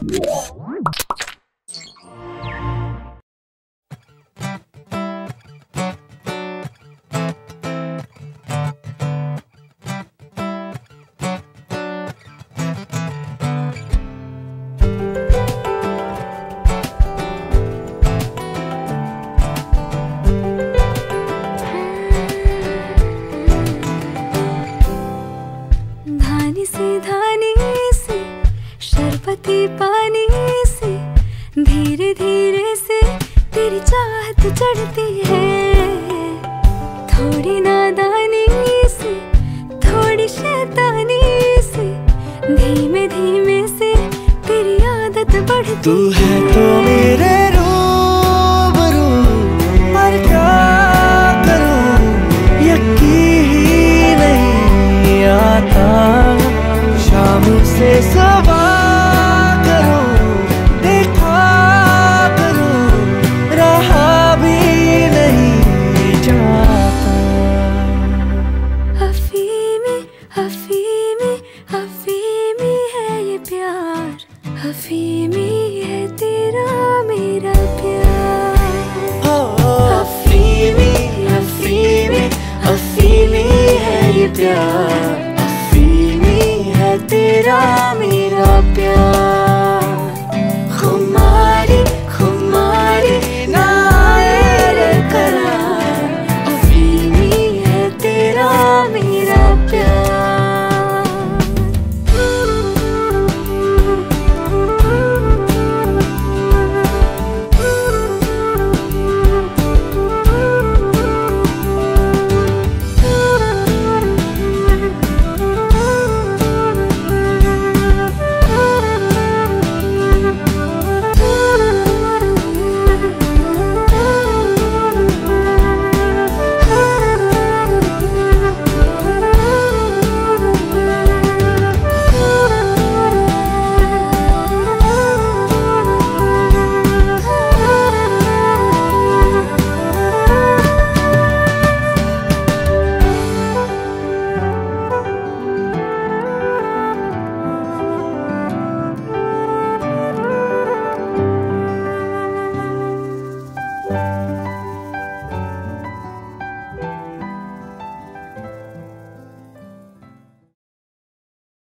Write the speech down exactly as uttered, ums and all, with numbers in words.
शरबती पानी से धीरे धीरे से तेरी चाहत चढ़ती है। थोड़ी नादानी से थोड़ी शैतानी से धीमे धीमे से तेरी आदत बढ़ती। तू है तो मेरे रूबरू, पर क्या करूं यकीन नहीं आता। शाम से सवा हफीमी है तेरा मेरा प्यार। हफीमी हफीमी हफीमी है ये प्यार। हफीमी है तेरा